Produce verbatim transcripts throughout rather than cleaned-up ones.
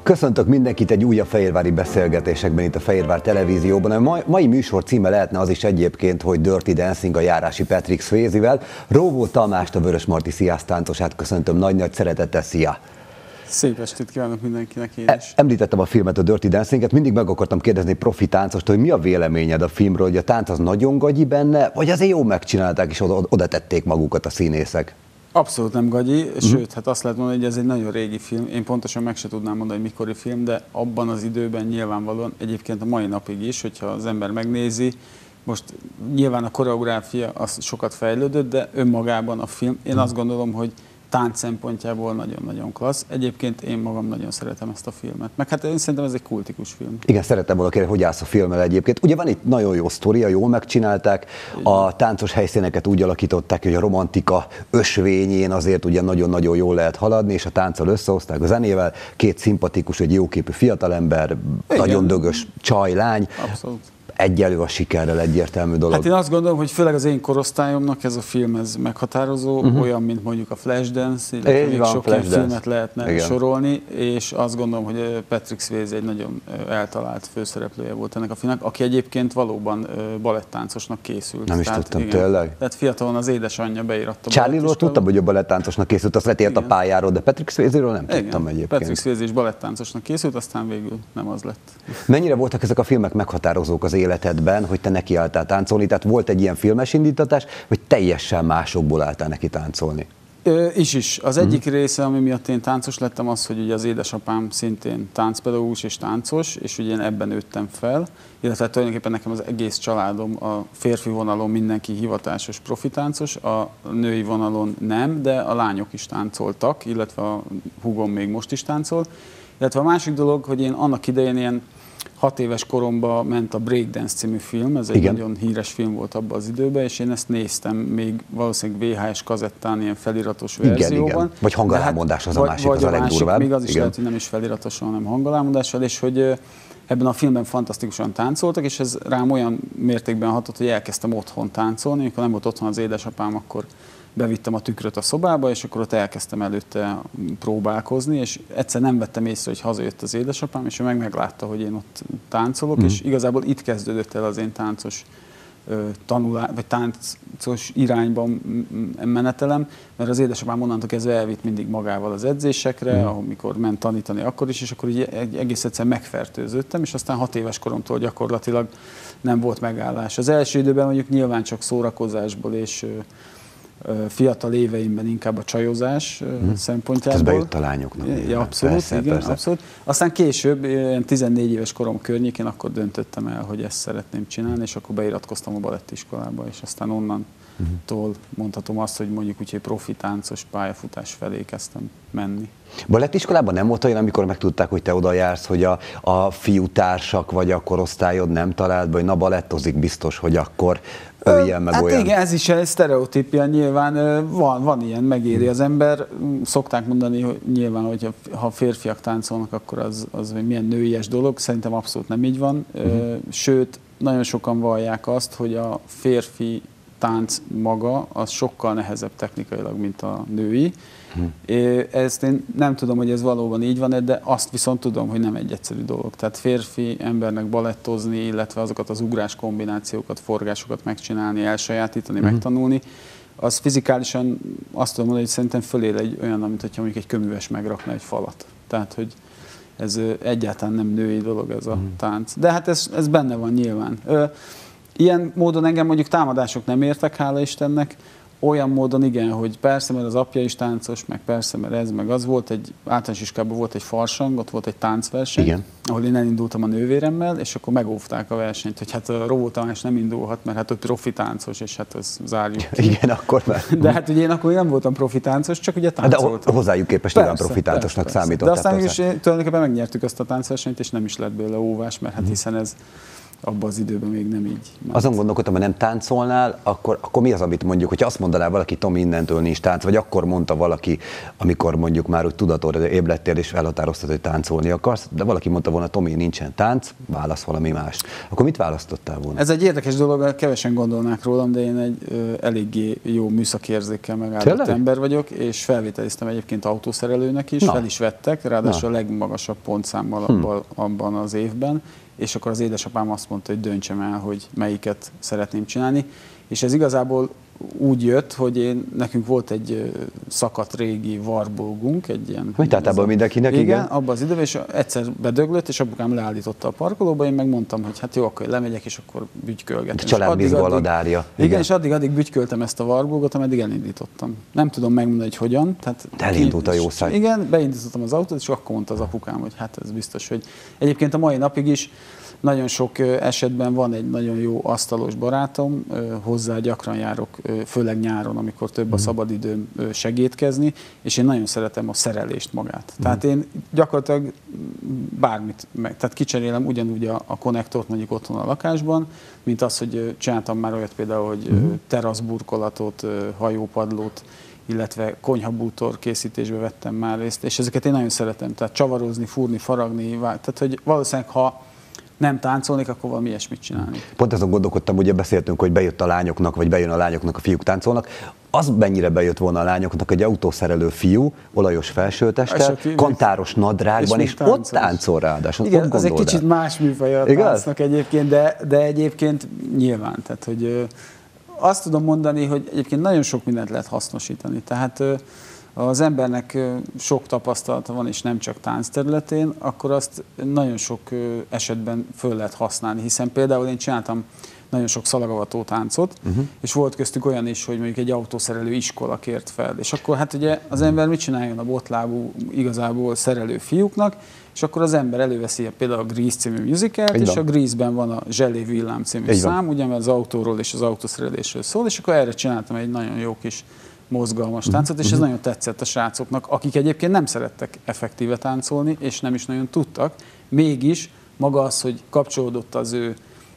Köszöntök mindenkit egy újabb fehérvári beszélgetésekben itt a Fehérvár Televízióban. A mai, mai műsor címe lehetne az is egyébként, hogy Dirty Dancing a járási Patrick Swayze-vel. Róvó Tamást, a Vörösmarty Szíjász táncosát köszöntöm nagy-nagy szeretettel, szia! Szép estét kívánok mindenkinek én is. Említettem a filmet, a Dirty Dancing-et, mindig meg akartam kérdezni profi táncost, hogy mi a véleményed a filmről, hogy a tánc az nagyon gagyi benne, vagy azért jó megcsinálták és oda, oda tették magukat a színészek? Abszolút nem gagyi, mm. sőt, hát azt lehet mondani, hogy ez egy nagyon régi film. Én pontosan meg se tudnám mondani, hogy mikori film, de abban az időben nyilvánvalóan, egyébként a mai napig is, hogyha az ember megnézi, most nyilván a koreográfia az sokat fejlődött, de önmagában a film, én mm. azt gondolom, hogy tánc szempontjából nagyon-nagyon klassz. Egyébként én magam nagyon szeretem ezt a filmet. Meg hát én szerintem ez egy kultikus film. Igen, szerettem volna kérni, hogy állsz a filmmel egyébként. Ugye van itt nagyon jó sztoria, jól megcsinálták, a táncos helyszíneket úgy alakították, hogy a romantika ösvényén azért ugye nagyon-nagyon jól lehet haladni, és a tánccal összehozták a zenével. Két szimpatikus, egy jóképű fiatalember, igen, nagyon dögös csaj-lány. Abszolút. Egyelő a sikerrel, egyértelmű dolog. Hát én azt gondolom, hogy főleg az én korosztályomnak ez a film ez meghatározó, uh-huh. olyan, mint mondjuk a Flashdance, illetve még sok ilyen filmet lehetne igen. sorolni, és azt gondolom, hogy Patrick Swayze egy nagyon eltalált főszereplője volt ennek a filmnek, aki egyébként valóban balettáncosnak készült. Nem is tehát, tudtam, igen, tényleg. Tehát fiatalon az édesanyja beíratta. Charlie-ról tudtam, hogy a balettáncosnak készült, azt letért a pályáról, de Patrick Swayze-ről nem igen. tudtam egyébként. Patrick Swayze is balettáncosnak készült, aztán végül nem az lett. Mennyire voltak ezek a filmek meghatározók az életedben, hogy te nekiálltál táncolni? Tehát volt egy ilyen filmes indítatás, vagy teljesen másokból álltál neki táncolni? Ö, is is. Az mm. egyik része, ami miatt én táncos lettem, az, hogy ugye az édesapám szintén táncpedagógus és táncos, és ugye én ebben nőttem fel, illetve tulajdonképpen nekem az egész családom a férfi vonalon mindenki hivatásos profitáncos, a női vonalon nem, de a lányok is táncoltak, illetve a húgom még most is táncol. Illetve a másik dolog, hogy én annak idején ilyen hat éves koromban ment a Breakdance című film, ez egy igen. nagyon híres film volt abban az időben, és én ezt néztem még valószínűleg vé há es kazettán, ilyen feliratos igen, verzióban. Igen. Vagy hangalámondás az hát, a másik, vagy az a, a legdurvább. Még az is igen. lehet, hogy nem is feliratosan, hanem hangalámondással, és hogy ebben a filmben fantasztikusan táncoltak, és ez rám olyan mértékben hatott, hogy elkezdtem otthon táncolni. Amikor nem volt otthon az édesapám, akkor bevittem a tükröt a szobába, és akkor ott elkezdtem előtte próbálkozni, és egyszer nem vettem észre, hogy hazajött az édesapám, és ő meg meglátta, hogy én ott táncolok, mm. és igazából itt kezdődött el az én táncos tanulás, vagy táncos irányban menetelem, mert az édesapám onnantól kezdve elvitt mindig magával az edzésekre, mm. amikor ment tanítani akkor is, és akkor így egész egyszer megfertőződtem, és aztán hat éves koromtól gyakorlatilag nem volt megállás. Az első időben mondjuk nyilván csak szórakozásból és fiatal éveimben inkább a csajozás hmm. szempontjából. Ez bejött a lányoknak. Ja, abszolút, persze, igen, persze. abszolút. Aztán később, tizennégy éves korom környékén, akkor döntöttem el, hogy ezt szeretném csinálni, és akkor beiratkoztam a balettiskolába, és aztán onnantól hmm. mondhatom azt, hogy mondjuk úgy, hogy profi táncos pályafutás felé kezdtem menni. Balettiskolában nem volt olyan, amikor megtudták, hogy te oda jársz, hogy a, a fiútársak vagy a korosztályod nem talált be, hogy na balettozik biztos, hogy akkor ő ilyen meg hát olyan. Igen, ez is egy sztereotípia nyilván, van, van ilyen, megéri az ember. Szokták mondani, hogy nyilván, hogy ha férfiak táncolnak, akkor az, az milyen nőies dolog. Szerintem abszolút nem így van. Uh-huh. Sőt, nagyon sokan vallják azt, hogy a férfi tánc maga az sokkal nehezebb technikailag, mint a női. Hmm. Ezt én nem tudom, hogy ez valóban így van, de azt viszont tudom, hogy nem egy egyszerű dolog. Tehát férfi embernek balettozni, illetve azokat az ugrás kombinációkat, forgásokat megcsinálni, elsajátítani, hmm. megtanulni, az fizikálisan azt tudom mondani, hogy szerintem fölér egy olyan, mint hogyha mondjuk egy köműves megrakna egy falat. Tehát, hogy ez egyáltalán nem női dolog ez a hmm. tánc. De hát ez, ez benne van nyilván. Ilyen módon engem mondjuk támadások nem értek, hála Istennek. Olyan módon igen, hogy persze, mert az apja is táncos, meg persze, mert ez, meg az volt, egy általános iskolában volt egy farsang, ott volt egy táncverseny, igen. ahol én elindultam a nővéremmel, és akkor megóvták a versenyt, hogy hát a Róvó Tamás nem indulhat, mert hát ő profi táncos, és hát az zárjuk ki. Igen, akkor már. De hát ugye én akkor nem voltam profi táncos, csak ugye táncoltam. De hozzájuk képest nyilván profi táncosnak számított. De aztán is tulajdonképpen megnyertük azt a táncversenyt, és nem is lett belőle óvás, mert hát hiszen ez abban az időben még nem így. Azon gondolkodtam, hogy nem táncolnál, akkor, akkor mi az, amit mondjuk, hogyha azt mondaná valaki, Tomi, innentől nincs tánc, vagy akkor mondta valaki, amikor mondjuk már úgy tudatod ébredtél és elhatároztad, hogy táncolni akarsz, de valaki mondta volna, Tomi, nincsen tánc, válasz valami más. Akkor mit választottál volna? Ez egy érdekes dolog, kevesen gondolnák rólam, de én egy ö, eléggé jó műszakérzékkel megállott Tényleg? ember vagyok, és felvételiztem egyébként autószerelőnek is, Na. fel is vettek, ráadásul Na. a legmagasabb pontszámmal hmm. abban, abban az évben, és akkor az édesapám azt mondta, hogy döntsem el, hogy melyiket szeretném csinálni. És ez igazából úgy jött, hogy én, nekünk volt egy szakadt régi Warburgunk, egy ilyen... Hogy általában mindenkinek, igen? Igen, abban az időben, és egyszer bedöglött, és apukám leállította a parkolóba, én megmondtam, hogy hát jó, akkor lemegyek, és akkor bütykölgetem. Családbizgaladária. Igen, igen, és addig-addig bütyköltem ezt a Warburgot, ameddig elindítottam. Nem tudom megmondani, hogy hogyan. Tehát elindult a jószág. Igen, beindítottam az autót, és akkor mondta az apukám, hogy hát ez biztos, hogy egyébként a mai napig is nagyon sok esetben van egy nagyon jó asztalos barátom, hozzá gyakran járok, főleg nyáron, amikor több a szabadidőm segédkezni, és én nagyon szeretem a szerelést magát. Mm. Tehát én gyakorlatilag bármit, meg, tehát kicserélem ugyanúgy a, a konnektort mondjuk otthon a lakásban, mint az, hogy csináltam már olyat például, hogy mm. teraszburkolatot, hajópadlót, illetve konyhabútor készítésbe vettem már részt, és ezeket én nagyon szeretem, tehát csavarozni, fúrni, faragni, tehát hogy valószínűleg, ha nem táncolnék, akkor valami ilyesmit csinálni. Pont azon gondolkodtam, ugye beszéltünk, hogy bejött a lányoknak, vagy bejön a lányoknak, a fiúk táncolnak. Az mennyire bejött volna a lányoknak, egy autószerelő fiú, olajos felsőtesttel, kantáros nadrágban, és, és ott táncol ráadásul. Igen, az egy kicsit más műfaj a táncnak egyébként, de, de egyébként nyilván. Tehát, hogy azt tudom mondani, hogy egyébként nagyon sok mindent lehet hasznosítani. Tehát az embernek sok tapasztalata van, és nem csak tánc területén, akkor azt nagyon sok esetben föl lehet használni, hiszen például én csináltam nagyon sok szalagavató táncot, uh-huh. és volt köztük olyan is, hogy mondjuk egy autószerelő iskola kért fel, és akkor hát ugye az ember mit csináljon a botlábú, igazából szerelő fiúknak, és akkor az ember előveszi például a Grease című musicalt, és a Grease-ben van a Zselé villám című Egy szám, ugye, mert az autóról és az autószerelésről szól, és akkor erre csináltam egy nagyon jó kis mozgalmas táncot, és ez nagyon tetszett a srácoknak, akik egyébként nem szerettek effektíve táncolni, és nem is nagyon tudtak. Mégis maga az, hogy kapcsolódott az ő,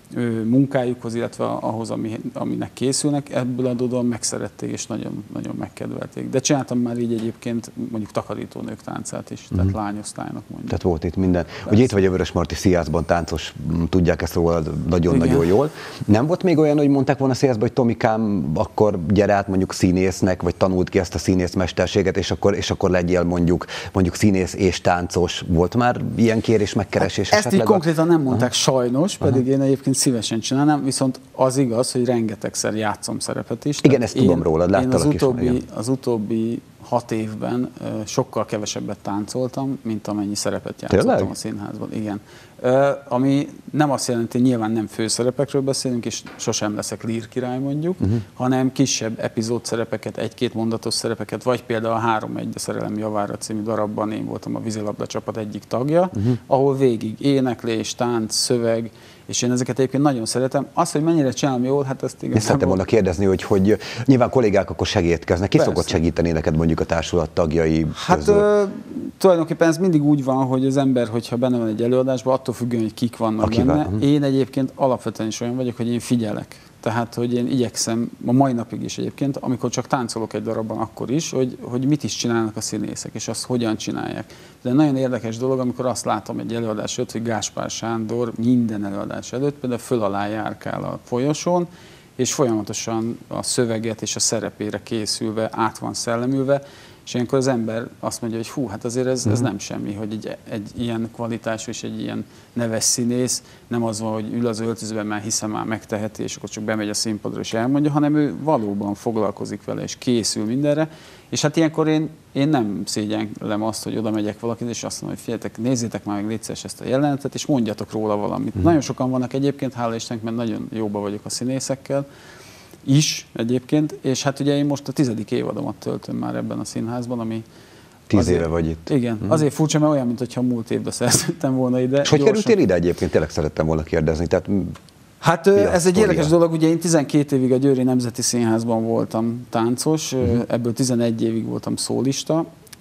ő munkájukhoz, illetve ahhoz, ami, aminek készülnek, ebből adódóan megszerették, és nagyon, nagyon megkedvelték. De csináltam már így egyébként mondjuk takarítónők táncát is, tehát mm. lányosztálynak mondjuk. Tehát volt itt minden. Persze. Ugye itt vagy a Vörösmarty Színházban táncos, tudják ezt róla nagyon-nagyon jól. Nem volt még olyan, hogy mondták volna Színházban, hogy Tomikám, akkor gyere át mondjuk színésznek, vagy tanult ki ezt a színészmesterséget, és akkor, és akkor legyél mondjuk, mondjuk színész és táncos. Volt már ilyen kérés, megkeresés? Hát ezt így konkrétan nem mondták, Aha. sajnos, pedig Aha. én egyébként szívesen csinálnám, viszont az igaz, hogy rengetegszer játszom szerepet is. Igen, ezt én, tudom rólad, láttalak én az utóbbi, is. Az utóbbi hat évben uh, sokkal kevesebbet táncoltam, mint amennyi szerepet játszottam Tényleg? a színházban. Igen. Uh, ami nem azt jelenti, hogy nyilván nem főszerepekről beszélünk, és sosem leszek lír király mondjuk, uh-huh. hanem kisebb epizód szerepeket, egy-két mondatos szerepeket, vagy például a Három egy a szerelem javára című darabban én voltam a vízilabda csapat egyik tagja, uh-huh. ahol végig éneklés, tánc, szöveg, és én ezeket egyébként nagyon szeretem. Az, hogy mennyire csinálom jól, hát ezt igazából... Szerettem volna kérdezni, hogy, hogy nyilván kollégák akkor segítkeznek. Ki Persze. szokott segíteni neked mondjuk a társulat tagjai Hát ö, tulajdonképpen ez mindig úgy van, hogy az ember, hogyha benne van egy előadásban, attól függően, hogy kik vannak Akivel. benne. Uh-huh. Én egyébként alapvetően is olyan vagyok, hogy én figyelek. Tehát, hogy én igyekszem, a mai napig is egyébként, amikor csak táncolok egy darabban, akkor is, hogy, hogy mit is csinálnak a színészek, és azt hogyan csinálják. De nagyon érdekes dolog, amikor azt látom egy előadás előtt, hogy Gáspár Sándor minden előadás előtt például föl alá járkál a folyosón, és folyamatosan a szöveget és a szerepére készülve, át van szellemülve, és ilyenkor az ember azt mondja, hogy hú, hát azért ez, ez nem semmi, hogy egy, egy ilyen kvalitású és egy ilyen neves színész nem az van, hogy ül az öltözőben, már hiszem már megteheti, és akkor csak bemegy a színpadra és elmondja, hanem ő valóban foglalkozik vele, és készül mindenre. És hát ilyenkor én, én nem szégyenlem azt, hogy oda megyek valakihez, és azt mondom, hogy figyeljetek, nézzétek már meg légy szíves ezt a jelenetet, és mondjatok róla valamit. Mm. Nagyon sokan vannak egyébként, hála Istennek, mert nagyon jóba vagyok a színészekkel, is egyébként, és hát ugye én most a tizedik évadomat töltöm már ebben a színházban, ami... Tíz azért, éve vagy itt. Igen, hmm. azért furcsa, mert olyan, mintha múlt évben szerződtem volna ide. És hogy kerültél ide egyébként? Tényleg szerettem volna kérdezni. Tehát hát ez egy érdekes dolog, ugye én tizenkét évig a Győri Nemzeti Színházban voltam táncos, hmm. ebből tizenegy évig voltam szólista,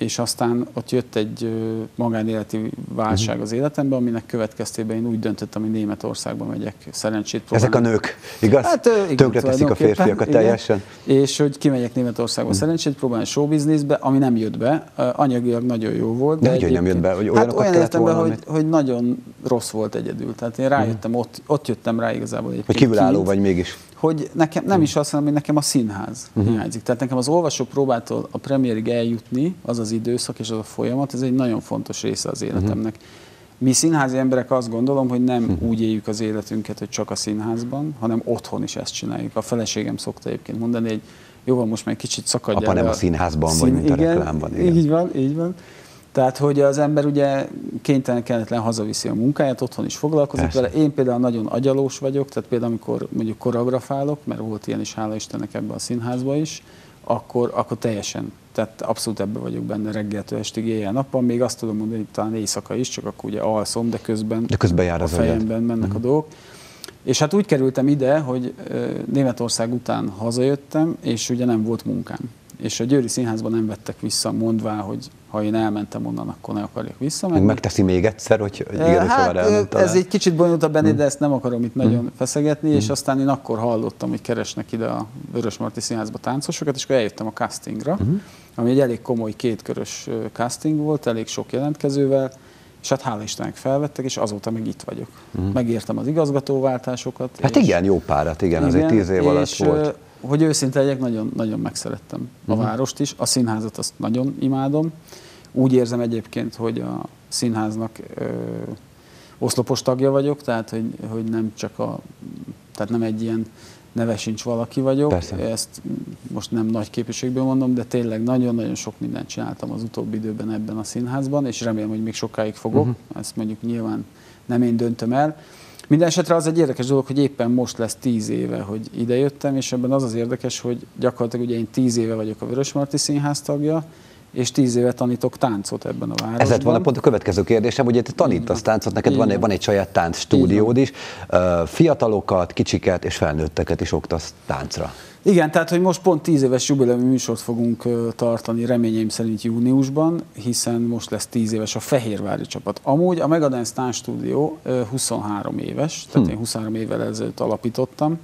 és aztán ott jött egy magánéleti válság az életemben, aminek következtében én úgy döntöttem, hogy Németországba megyek szerencsét próbálni. Ezek a nők, igaz? Hát, igen, tönkreteszik a férfiakat igen, teljesen. És hogy kimegyek Németországba hmm. szerencsét próbálni showbizniszbe, ami nem jött be, anyagilag nagyon jó volt. De, de hogy nem jött be? Hogy hát olyan értelemben, hogy, amit... hogy nagyon rossz volt egyedül. Tehát én rájöttem, hmm. ott, ott jöttem rá igazából egyébként. Hogy kívülálló kint, vagy mégis. Hogy nekem nem is azt mondom, hogy nekem a színház uh-huh. hiányzik. Tehát nekem az olvasópróbától a premiérig eljutni, az az időszak és az a folyamat, ez egy nagyon fontos része az életemnek. Uh-huh. Mi színházi emberek azt gondolom, hogy nem uh-huh. úgy éljük az életünket, hogy csak a színházban, hanem otthon is ezt csináljuk. A feleségem szokta egyébként mondani, hogy jó van, most már egy kicsit szakadjál. Apa nem a színházban szín... vagy, mint a igen, reklámban. Igen. Így van, így van. Tehát, hogy az ember ugye kénytelen, kelletlen hazaviszi a munkáját, otthon is foglalkozik Persze. vele. Én például nagyon agyalós vagyok, tehát például amikor mondjuk koreografálok, mert volt ilyen is, hála Istennek, ebben a színházban is, akkor, akkor teljesen, tehát abszolút ebben vagyok benne reggeltől estig, éjjel-nappal. Még azt tudom mondani, hogy talán éjszaka is, csak akkor ugye alszom, de közben, de közben jár az a fejemben agyad. mennek uh-huh. a dolgok. És hát úgy kerültem ide, hogy Németország után hazajöttem, és ugye nem volt munkám. És a Győri Színházban nem vettek vissza, mondvá, hogy ha én elmentem onnan, akkor ne akarjak visszamenni. Megteszi még egyszer, hogy igen, hát, elment ez egy kicsit bonyolultabb benni, hmm. de ezt nem akarom itt nagyon hmm. feszegetni, hmm. és aztán én akkor hallottam, hogy keresnek ide a Vörösmarty Színházba táncosokat, és akkor eljöttem a castingra, hmm. ami egy elég komoly kétkörös casting volt, elég sok jelentkezővel, és hát hála Istennek felvettek, és azóta meg itt vagyok. Hmm. Megértem az igazgatóváltásokat. Hát igen, jó párat, igen, igen, azért tíz év alatt volt. Hogy őszinte legyek, nagyon, nagyon megszerettem a uh-huh. várost is, a színházat azt nagyon imádom. Úgy érzem egyébként, hogy a színháznak ö, oszlopos tagja vagyok, tehát hogy, hogy nem csak a, tehát nem egy ilyen neve sincs valaki vagyok. Persze. Ezt most nem nagy képviségből mondom, de tényleg nagyon-nagyon sok mindent csináltam az utóbbi időben ebben a színházban, és remélem, hogy még sokáig fogok. Uh-huh. Ezt mondjuk nyilván nem én döntöm el. Minden esetre az egy érdekes dolog, hogy éppen most lesz tíz éve, hogy idejöttem, és ebben az az érdekes, hogy gyakorlatilag ugye én tíz éve vagyok a Vörösmarty Színház tagja, és tíz éve tanítok táncot ebben a városban. Ez van a pont a következő kérdésem, hogy te tanítasz táncot, neked van egy, van egy saját tánc stúdiód is, fiatalokat, kicsiket és felnőtteket is oktasz táncra. Igen, tehát hogy most pont tíz éves jubileumi műsort fogunk tartani, reményeim szerint júniusban, hiszen most lesz tíz éves a fehérvári csapat. Amúgy a Megadance Táncstúdió huszonhárom éves, tehát hm. én huszonhárom évvel ezelőtt alapítottam,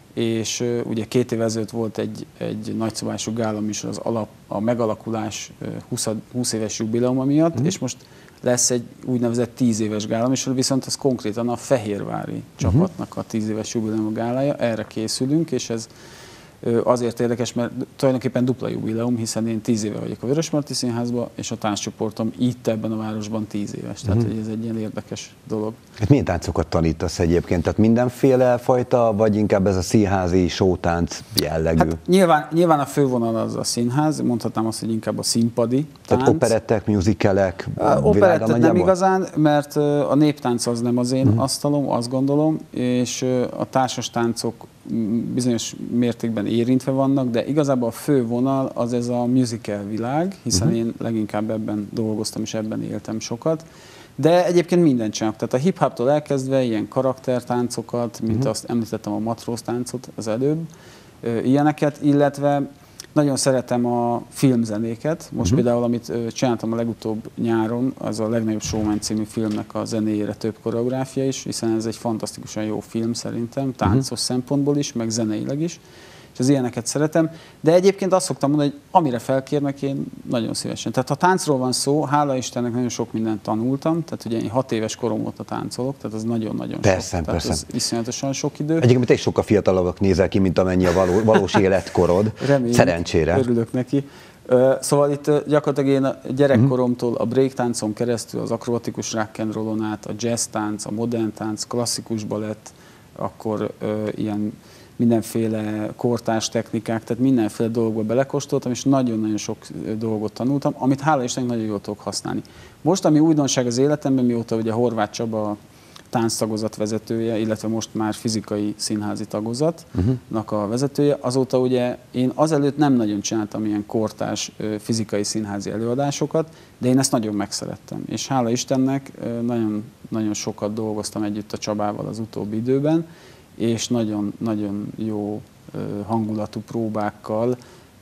és uh, ugye két évvel ezelőtt volt egy, egy nagyszabású gála műsor az alap, a megalakulás uh, húsz éves jubileuma miatt, mm. és most lesz egy úgynevezett tíz éves gála műsor, viszont ez konkrétan a fehérvári mm. csapatnak a tíz éves jubileuma gálája, erre készülünk, és ez uh, azért érdekes, mert tulajdonképpen dupla jubileum, hiszen én tíz éve vagyok a Vörösmarty Színházban, és a tánccsoportom itt ebben a városban tíz éves, tehát mm. hogy ez egy ilyen érdekes dolog. Hát milyen táncokat tanítasz egyébként? Tehát mindenféle fajta, vagy inkább ez a színházi showtánc jellegű? Hát nyilván, nyilván a fővonal az a színház, mondhatnám azt, hogy inkább a színpadi tánc. Tehát operettek, musicalek? Operettek nem igazán, mert a néptánc az nem az én uh-huh. asztalom, azt gondolom, és a társas táncok bizonyos mértékben érintve vannak, de igazából a fő vonal az ez a musical világ, hiszen uh-huh. én leginkább ebben dolgoztam és ebben éltem sokat. De egyébként mindent csinálok. Tehát a hip-hoptól elkezdve ilyen karaktertáncokat, mint uh-huh. azt említettem a matróz táncot az előbb, ilyeneket, illetve nagyon szeretem a filmzenéket. Most uh-huh. például, amit csináltam a legutóbb nyáron, az a Legnagyobb Showman című filmnek a zenéjére több koreográfia is, hiszen ez egy fantasztikusan jó film szerintem, táncos uh-huh. szempontból is, meg zeneileg is. És az ilyeneket szeretem, de egyébként azt szoktam mondani, hogy amire felkérnek, én nagyon szívesen. Tehát ha táncról van szó, hála Istennek nagyon sok mindent tanultam, tehát ugye én hat éves korom óta táncolok, tehát az nagyon-nagyon persze, sok. Persze. Tehát ez iszonyatosan sok idő. Egyébként te is sokkal fiatalabbak nézel ki, mint amennyi a való, valós életkorod. Reméljük, szerencsére. Örülök neki. Szóval itt gyakorlatilag én a gyerekkoromtól a breaktáncon keresztül, az akrobatikus rock'n'rollon át, a jazz tánc, a modern tánc, klasszikus balett, akkor ö, ilyen mindenféle kortárs technikák, tehát mindenféle dolgokba belekóstoltam, és nagyon-nagyon sok dolgot tanultam, amit hála Istennek nagyon jól tudok használni. Most, ami újdonság az életemben, mióta ugye Horváth Csaba tánctagozat vezetője, illetve most már fizikai színházi tagozatnak uh-huh. a vezetője, azóta ugye én azelőtt nem nagyon csináltam ilyen kortárs fizikai színházi előadásokat, de én ezt nagyon megszerettem. És hála Istennek nagyon, nagyon sokat dolgoztam együtt a Csabával az utóbbi időben, és nagyon-nagyon jó hangulatú próbákkal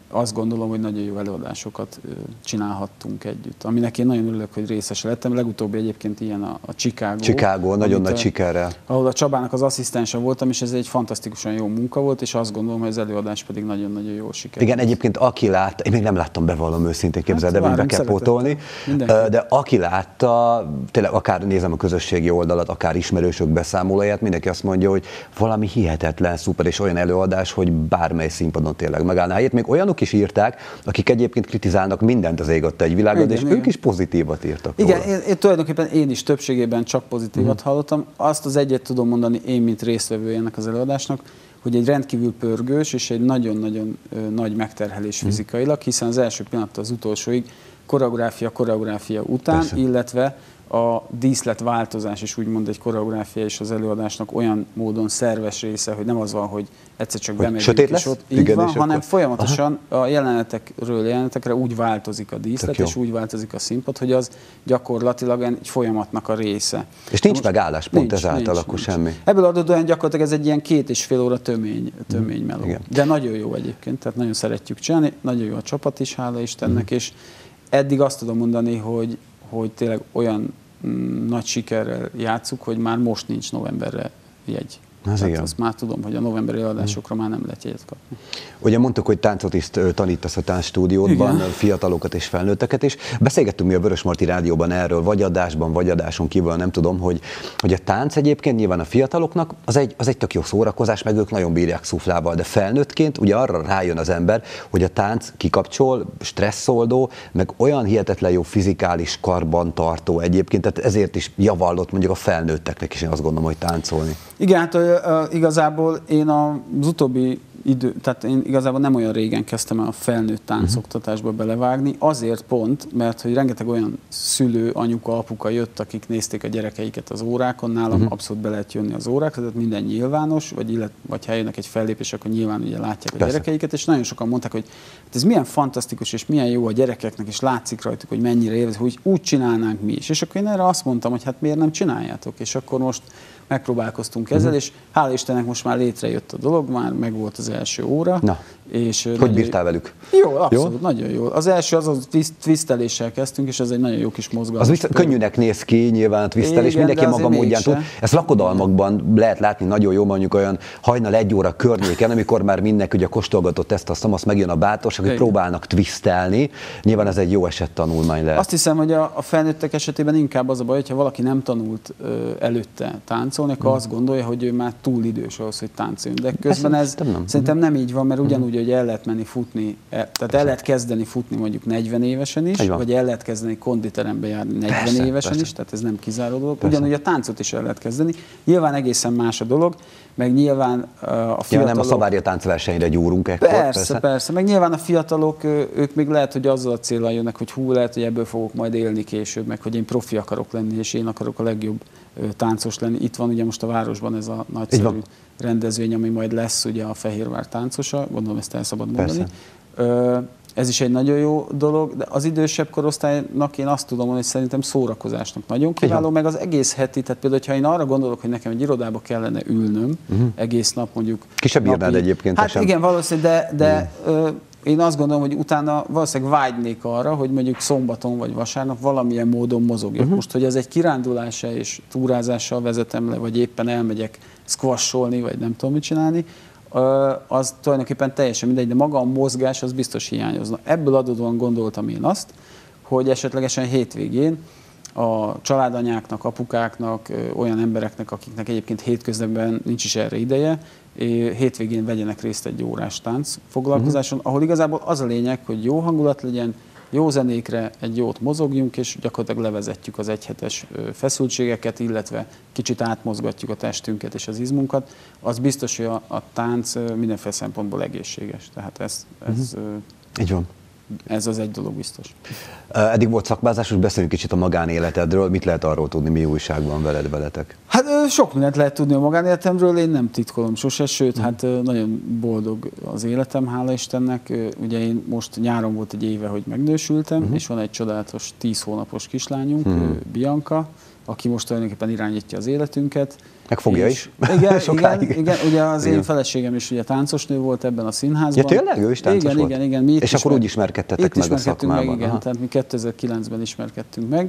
azt gondolom, hogy nagyon jó előadásokat csinálhattunk együtt. Aminek én nagyon örülök, hogy részes lettem. Legutóbbi egyébként ilyen a, a Chicago. Chicago, nagyon nagy sikerrel. Ahol a Csabának az asszisztense voltam, és ez egy fantasztikusan jó munka volt, és azt gondolom, hogy az előadás pedig nagyon-nagyon jól sikerült. Igen, egyébként aki látta, én még nem láttam, bevallom őszintén, képzeld, hát, de még be kell pótolni, de aki látta, tényleg akár nézem a közösségi oldalat, akár ismerősök beszámolóját, mindenki azt mondja, hogy valami hihetetlen, szuper, és olyan előadás, hogy bármely színpadon tényleg megállná helyét. Még olyanok is írták, akik egyébként kritizálnak mindent az ég adta egy világon, igen, és igen. ők is pozitívat írtak. Igen, én, én, tulajdonképpen én is többségében csak pozitívat uh-huh. hallottam. Azt az egyet tudom mondani, én, mint résztvevő ennek az előadásnak, hogy egy rendkívül pörgős és egy nagyon-nagyon nagy megterhelés uh-huh. fizikailag, hiszen az első pillanattól az utolsóig koreográfia, koreográfia után, persze. illetve a díszletváltozás is úgymond egy koreográfia és az előadásnak olyan módon szerves része, hogy nem az van, hogy egyszer csak bemegyünk és ott így van, hanem akkor... folyamatosan aha. a jelenetekről jelenetekre úgy változik a díszlet, és úgy változik a színpad, hogy az gyakorlatilag egy folyamatnak a része. És nincs meg álláspont ezáltal, akkor semmi. Ebből adódóan gyakorlatilag ez egy ilyen két és fél óra tömény, tömény meló. Igen. De nagyon jó egyébként, tehát nagyon szeretjük csinálni, nagyon jó a csapat is, hála Istennek, mm. és eddig azt tudom mondani, hogy hogy tényleg olyan mm, nagy sikerrel játszuk, hogy már most nincs novemberre jegy. Az igen. Azt már tudom, hogy a novemberi előadásokra mm. már nem lehet jegyet kapni. Ugye mondtuk, hogy táncot is tanítasz a táncstúdiódban, igen. fiatalokat és felnőtteket is. Beszélgettünk mi a Vörösmarty Rádióban erről, vagy adásban, vagy adáson kívül, nem tudom, hogy, hogy a tánc egyébként nyilván a fiataloknak az egy, az egy tök jó szórakozás, meg ők nagyon bírják szuflával, de felnőttként ugye arra rájön az ember, hogy a tánc kikapcsol, stresszoldó, meg olyan hihetetlen jó fizikális karbantartó egyébként, tehát ezért is javallott mondjuk a felnőtteknek is, én azt gondolom, hogy táncolni. Igen, hát uh, igazából én az utóbbi idő, tehát én igazából nem olyan régen kezdtem el a felnőtt táncoktatásba belevágni, azért pont, mert hogy rengeteg olyan szülő, anyuka, apuka jött, akik nézték a gyerekeiket az órákon, nálam uh-huh. abszolút be lehet jönni az órákra, tehát minden nyilvános, vagy, illet, vagy ha jönnek egy fellépés, akkor nyilván ugye látják a Persze. gyerekeiket, és nagyon sokan mondták, hogy ez milyen fantasztikus, és milyen jó a gyerekeknek, és látszik rajtuk, hogy mennyire élvezik, hogy úgy csinálnánk mi is. És akkor én erre azt mondtam, hogy hát miért nem csináljátok, és akkor most megpróbálkoztunk ezzel, uh-huh. és hála Istennek most már létrejött a dolog, már meg volt az első óra. Na, és hogy bírtál velük? Jó, abszolút, jó? Nagyon jó. Az első az a twisteléssel kezdtünk, és ez egy nagyon jó kis mozgalom. Az viszont könnyűnek néz ki, nyilván a twistelés, igen, mindenki maga módján tud. Ezt lakodalmakban lehet látni nagyon jó, mondjuk olyan hajnal egy óra környéken, amikor már mindenki ugye kóstolgatott ezt, azt, azt megjön a bátorság, hogy próbálnak twistelni. Nyilván ez egy jó eset tanulmány lehet. Azt hiszem, hogy a, a felnőttek esetében inkább az a baj, hogyha valaki nem tanult ö, előtte táncolni, akkor hmm. azt gondolja, hogy ő már túl idős ahhoz, hogy táncoljon. De közben ez, ez nem. szerintem nem így van, mert ugyanúgy, hogy el lehet menni futni, el, tehát el lehet kezdeni futni mondjuk negyven évesen is, vagy el lehet kezdeni konditerembe járni negyven persze, évesen persze. is, tehát ez nem kizáró dolog. Persze. Ugyanúgy a táncot is el lehet kezdeni. Nyilván egészen más a dolog, meg nyilván a fiatalok... Ja, nem a szabárja táncversenyre gyúrunk ekkor. Persze, persze, persze. Meg nyilván a fiatalok, ők még lehet, hogy azzal a céllal jönnek, hogy hú, lehet, hogy ebből fogok majd élni később, meg hogy én profi akarok lenni, és én akarok a legjobb táncos lenni. Itt van ugye most a városban ez a nagyszerű rendezvény, ami majd lesz ugye a Fehérvár táncosa, gondolom ezt el szabad mondani. Persze. Ez is egy nagyon jó dolog, de az idősebb korosztálynak én azt tudom mondani, hogy szerintem szórakozásnak nagyon kiváló, meg az egész heti, tehát például, ha én arra gondolok, hogy nekem egy irodába kellene ülnöm uh-huh. egész nap mondjuk. Ki sem bírnád egyébként. Hát sem. Igen, valószínűleg, de, de uh-huh. én azt gondolom, hogy utána valószínűleg vágynék arra, hogy mondjuk szombaton vagy vasárnap valamilyen módon mozogjak. Uh-huh. Most, hogy ez egy kirándulása és túrázással vezetem le, vagy éppen elmegyek squasholni, vagy nem tudom mit csinálni, az tulajdonképpen teljesen mindegy, de maga a mozgás az biztos hiányozna. Ebből adódóan gondoltam én azt, hogy esetlegesen hétvégén a családanyáknak, apukáknak, olyan embereknek, akiknek egyébként hétköznapban nincs is erre ideje, hétvégén vegyenek részt egy órás tánc foglalkozáson, uh-huh. ahol igazából az a lényeg, hogy jó hangulat legyen, jó zenékre egy jót mozogjunk, és gyakorlatilag levezetjük az egyhetes feszültségeket, illetve kicsit átmozgatjuk a testünket és az izmunkat. Az biztos, hogy a, a tánc mindenféle szempontból egészséges. Tehát ez, ez, uh-huh. Így van. Ez az egy dolog biztos. Eddig volt szakmázás, most beszéljünk kicsit a magánéletedről. Mit lehet arról tudni, mi újság van veled, veletek? Hát sok mindent lehet tudni a magánéletemről, én nem titkolom sose, sőt, hát nagyon boldog az életem, hála Istennek. Ugye én most nyáron volt egy éve, hogy megnősültem, uh-huh. és van egy csodálatos tíz hónapos kislányunk, uh-huh. Bianca, aki most tulajdonképpen irányítja az életünket, Meg fogja is. Igen, igen, igen, ugye az igen. én feleségem is ugye táncosnő volt ebben a színházban. Ja tényleg? Ő is táncos igen, volt? Igen, igen, mi és akkor úgy ismerkedtetek meg a szakmában. Meg, igen, aha. Tehát mi kétezer-kilencben ismerkedtünk meg,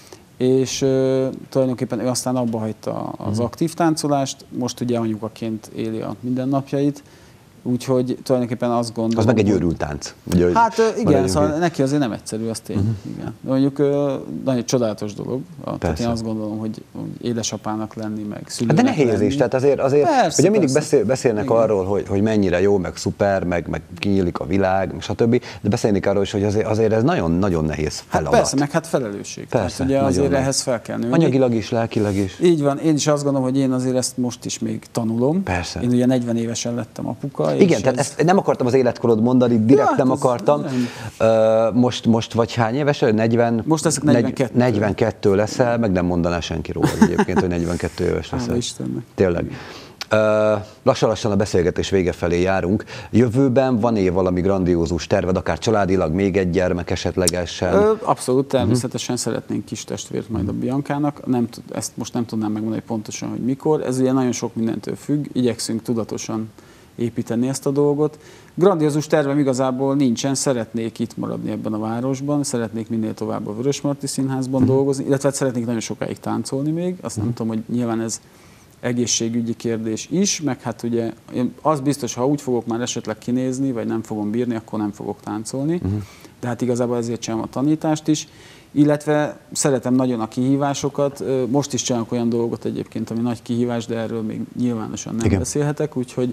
és uh, tulajdonképpen ő aztán abba hagyta az uh-huh. aktív táncolást, most ugye anyukaként éli a mindennapjait, úgyhogy tulajdonképpen azt gondolom... Az meg egy őrült tánc. Ugye, hát igen, szóval így. Neki azért nem egyszerű, az tény. Uh-huh. Igen. Mondjuk nagyon csodálatos dolog. Persze. Tehát én azt gondolom, hogy, hogy édesapának lenni, meg szülőnek hát de nehéz lenni. is, tehát azért, azért persze, ugye mindig persze. Beszél, beszélnek igen. arról, hogy, hogy mennyire jó, meg szuper, meg, meg kinyílik a világ, stb. De beszélnek arról is, hogy azért, azért ez nagyon-nagyon nehéz feladat. Hát persze, meg hát felelősség. Persze, tehát ugye azért meg. ehhez fel kell nőni. Anyagilag is, lelkileg is. Így van, én is azt gondolom, hogy én azért ezt most is még tanulom. Persze. Én ugye negyven évesen lettem apuka. Igen, tehát ez... ezt nem akartam az életkorod mondani, direkt ja, nem akartam. Nem. Uh, most, most vagy hány éves? negyven, most leszek negyvenkettő. negyvenkettő leszel, meg nem mondaná senki róla egyébként, hogy negyvenkettő éves leszel. Hála Istennek. Tényleg. Uh, lassan-lassan a beszélgetés vége felé járunk. Jövőben van-e valami grandiózus terved, akár családilag, még egy gyermek esetlegesen? Ö, abszolút, természetesen uh-huh. szeretnénk kis testvért majd a Biancának. Nem, ezt most nem tudnám megmondani pontosan, hogy mikor. Ez ugye nagyon sok mindentől függ, igyekszünk tudatosan építeni ezt a dolgot. Grandiózus tervem igazából nincsen, szeretnék itt maradni ebben a városban, szeretnék minél tovább a Vörösmarty Színházban uh-huh. dolgozni, illetve szeretnék nagyon sokáig táncolni még. Azt uh-huh. nem tudom, hogy nyilván ez egészségügyi kérdés is, meg hát ugye az biztos, ha úgy fogok már esetleg kinézni, vagy nem fogom bírni, akkor nem fogok táncolni. Uh-huh. De hát igazából ezért sem a tanítást is. Illetve szeretem nagyon a kihívásokat. Most is csinálok olyan dolgot egyébként, ami nagy kihívás, de erről még nyilvánosan nem Igen. beszélhetek, úgyhogy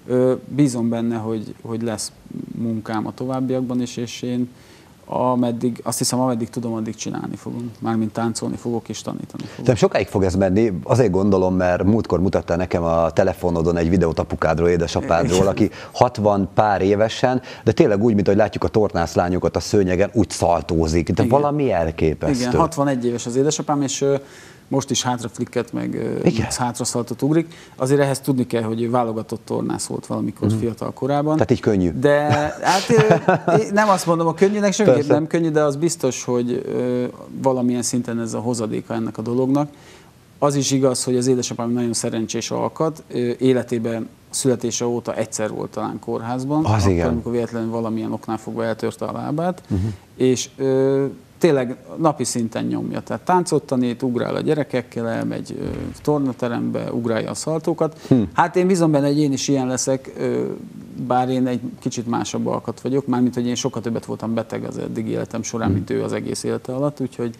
bízom benne, hogy, hogy lesz munkám a továbbiakban is, és én ameddig, azt hiszem, ameddig tudom, addig csinálni fogom. Mármint táncolni fogok és tanítani fogok. De sokáig fog ez menni, azért gondolom, mert múltkor mutatta nekem a telefonodon egy videót apukádról, édesapádról, aki hatvan pár évesen, de tényleg úgy, mint hogy látjuk a tornászlányokat a szőnyegen, úgy szaltózik. De Igen. valami elképesztő. Igen, hatvanegy éves az édesapám, és most is hátraflikket, meg hátraszaltot ugrik. Azért ehhez tudni kell, hogy ő válogatott tornász volt valamikor uh-huh. fiatal korában. Tehát így könnyű. De hát nem azt mondom, a könnyűnek semmiképp nem könnyű, de az biztos, hogy valamilyen szinten ez a hozadéka ennek a dolognak. Az is igaz, hogy az édesapám nagyon szerencsés alkat. Életében születése óta egyszer volt talán kórházban. Az akkor, igen. amikor véletlenül valamilyen oknál fogva eltörte a lábát. Uh-huh. És tényleg napi szinten nyomja. Tehát táncot tanít, ugrál a gyerekekkel, elmegy ö, tornaterembe, ugrálja a szaltókat. Hm. Hát én bízom benne, hogy én is ilyen leszek, ö, bár én egy kicsit másabb alkat vagyok, mármint, hogy én sokkal többet voltam beteg az eddigi életem során, hm. mint ő az egész élete alatt, úgyhogy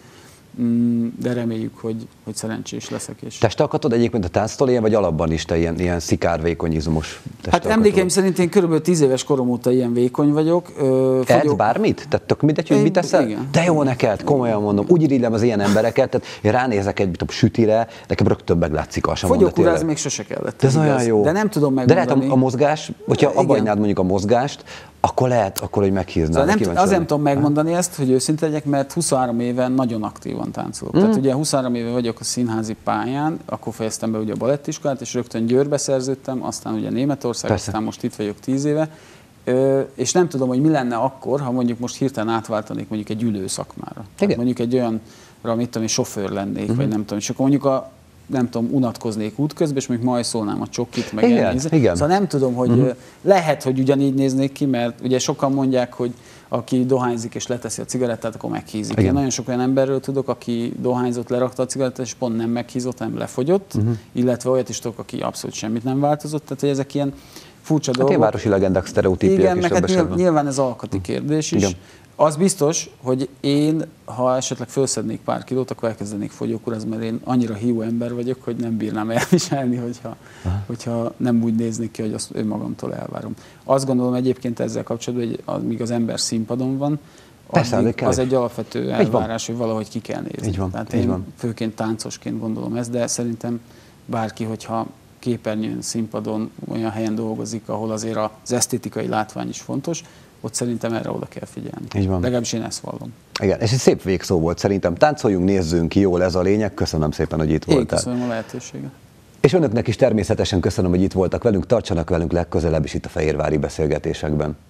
de reméljük, hogy, hogy szerencsés leszek. És... Testalkatod egyébként a tánctól ilyen, vagy alapban is te ilyen, ilyen szikárvékony izmos Hát emlékeim szerint én körülbelül tíz éves korom óta ilyen vékony vagyok. Edz bármit? Tehát tök mindegy, hogy mit teszel? Igen. De jó neked, komolyan mondom. Úgy irigylem az ilyen embereket, tehát én ránézek egy a sütire, nekem rögtön meglátszik a sem. Fogyókúrázni még sose kellett. De ez olyan jó. De nem tudom megmondani. De lehet a, a mozgás, hogyha abba hagynád mondjuk a mozgást, akkor lehet, akkor hogy meghíznál. Szóval nem, azért nem tudom megmondani ezt, hogy őszinte legyek, mert huszonhárom éve nagyon aktívan táncolok. Mm. Tehát ugye huszonhárom éve vagyok a színházi pályán, akkor fejeztem be ugye a balettiskolát, és rögtön Győrbe szerződtem, aztán ugye Németország, Persze. aztán most itt vagyok tíz éve. Ö, és nem tudom, hogy mi lenne akkor, ha mondjuk most hirtelen átváltanék mondjuk egy ülő szakmára. Tehát mondjuk egy olyanra, mit tudom, egy sofőr lennék, mm-hmm. vagy nem tudom, és akkor mondjuk a nem tudom, unatkoznék útközben, és még majd szólnám a csokit, meg igen, igen. Szóval nem tudom, hogy uh-huh. lehet, hogy ugyanígy néznék ki, mert ugye sokan mondják, hogy aki dohányzik és leteszi a cigarettát, akkor meghízik. Igen. Én nagyon sok olyan emberről tudok, aki dohányzott, lerakta a cigarettát, és pont nem meghízott, hanem lefogyott, uh-huh. illetve olyat is tudok, aki abszolút semmit nem változott. Tehát, hogy ezek ilyen furcsa hát dolgok. Ilyen városi legendák, sztereotípiák igen, is. meg hát nyilván, nyilván ez alkati kérdés is. Igen. Az biztos, hogy én, ha esetleg felszednék pár kilót, akkor elkezdenék fogyókúrázni, mert én annyira hiú ember vagyok, hogy nem bírnám elviselni, hogyha, hogyha nem úgy néznék ki, hogy azt önmagamtól elvárom. Azt gondolom egyébként ezzel kapcsolatban, hogy az, míg az ember színpadon van, Persze, az egy alapvető elvárás, hogy valahogy ki kell nézni. Így van, Tehát így én van. főként táncosként gondolom ezt, de szerintem bárki, hogyha képernyőn, színpadon olyan helyen dolgozik, ahol azért az esztétikai látvány is fontos, ott szerintem erre oda kell figyelni. Így van. Legalábbis én ezt vallom. Igen, és egy szép végszó volt szerintem. Táncoljunk, nézzünk ki, jól ez a lényeg. Köszönöm szépen, hogy itt én voltál. Köszönöm a lehetőséget. És önöknek is természetesen köszönöm, hogy itt voltak velünk. Tartsanak velünk legközelebb is itt a Fehérvári Beszélgetésekben.